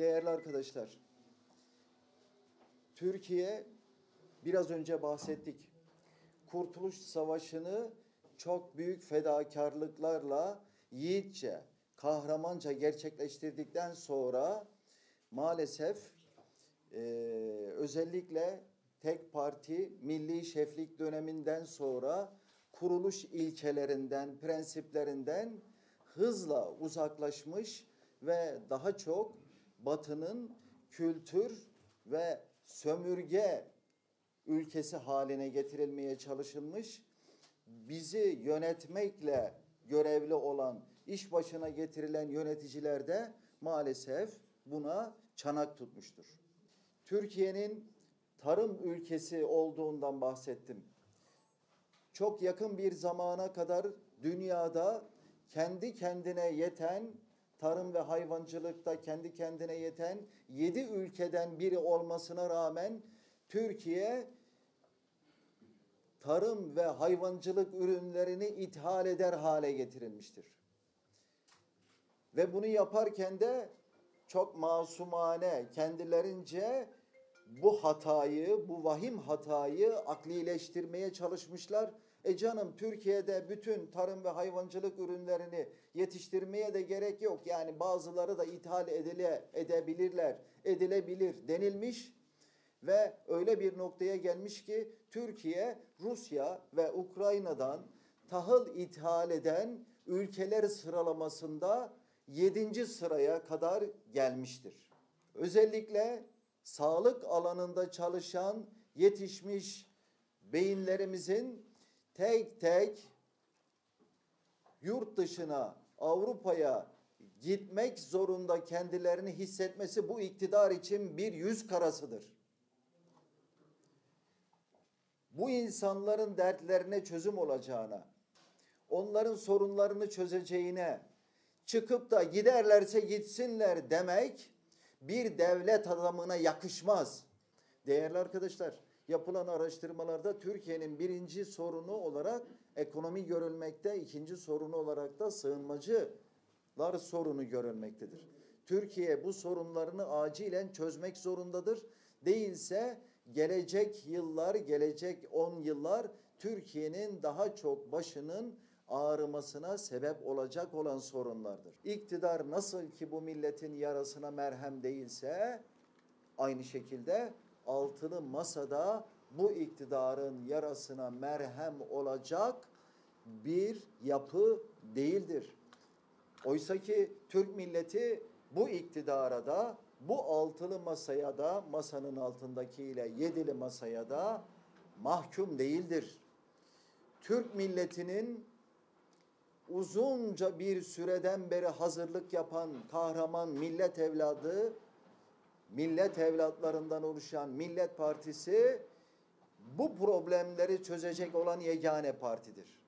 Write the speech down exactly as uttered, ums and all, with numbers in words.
Değerli arkadaşlar, Türkiye biraz önce bahsettik. Kurtuluş Savaşı'nı çok büyük fedakarlıklarla yiğitçe, kahramanca gerçekleştirdikten sonra maalesef e, özellikle tek parti milli şeflik döneminden sonra kuruluş ilkelerinden, prensiplerinden hızla uzaklaşmış ve daha çok Batı'nın kültür ve sömürge ülkesi haline getirilmeye çalışılmış, bizi yönetmekle görevli olan, iş başına getirilen yöneticiler de maalesef buna çanak tutmuştur. Türkiye'nin tarım ülkesi olduğundan bahsettim. Çok yakın bir zamana kadar dünyada kendi kendine yeten, tarım ve hayvancılıkta kendi kendine yeten yedi ülkeden biri olmasına rağmen Türkiye tarım ve hayvancılık ürünlerini ithal eder hale getirilmiştir. Ve bunu yaparken de çok masumane, kendilerince bu hatayı, bu vahim hatayı aklileştirmeye çalışmışlar. E canım, Türkiye'de bütün tarım ve hayvancılık ürünlerini yetiştirmeye de gerek yok. Yani bazıları da ithal edile, edebilirler, edilebilir denilmiş. Ve öyle bir noktaya gelmiş ki Türkiye, Rusya ve Ukrayna'dan tahıl ithal eden ülkeler sıralamasında yedinci sıraya kadar gelmiştir. Özellikle sağlık alanında çalışan yetişmiş beyinlerimizin tek tek yurt dışına, Avrupa'ya gitmek zorunda kendilerini hissetmesi bu iktidar için bir yüz karasıdır. Bu insanların dertlerine çözüm olacağına, onların sorunlarını çözeceğine, çıkıp da giderlerse gitsinler demek bir devlet adamına yakışmaz. Değerli arkadaşlar, yapılan araştırmalarda Türkiye'nin birinci sorunu olarak ekonomi görülmekte, ikinci sorunu olarak da sığınmacılar sorunu görülmektedir. Türkiye bu sorunlarını acilen çözmek zorundadır. Değilse gelecek yıllar, gelecek on yıllar Türkiye'nin daha çok başının ağrımasına sebep olacak olan sorunlardır. İktidar nasıl ki bu milletin yarasına merhem değilse, aynı şekilde altılı masada bu iktidarın yarasına merhem olacak bir yapı değildir. Oysa ki Türk milleti bu iktidara da, bu altılı masaya da, masanın altındakiyle yedili masaya da mahkum değildir. Türk milletinin uzunca bir süreden beri hazırlık yapan kahraman millet evladı, millet evlatlarından oluşan Millet Partisi bu problemleri çözecek olan yegane partidir.